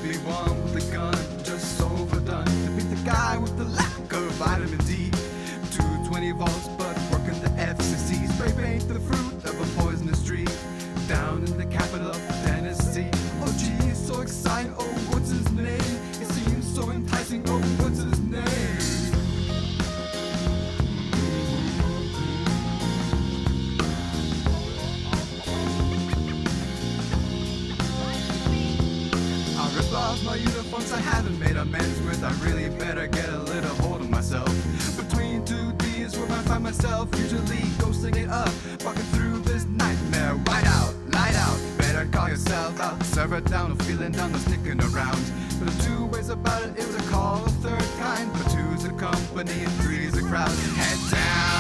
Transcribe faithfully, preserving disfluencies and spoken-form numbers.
be one with a gun, just overdone. To beat the guy with the lack of vitamin D. two twenty volts, but working the F C C. Spray paint the fruit of a poisonous tree. Down in the capital of Tennessee. Oh gee, so exciting, oh what's his name? It seems so enticing, oh what's his name? I rip off my uniforms I haven't made amends with. I really better get a little hold of myself. Between two D's where I find myself, usually ghosting it up, walking through this nightmare. White out, light out, better call yourself out. Serve it down, no feeling down, no sticking around. But the two ways about it, it was a call of third kind. But two's a company and three's a crowd. Head down.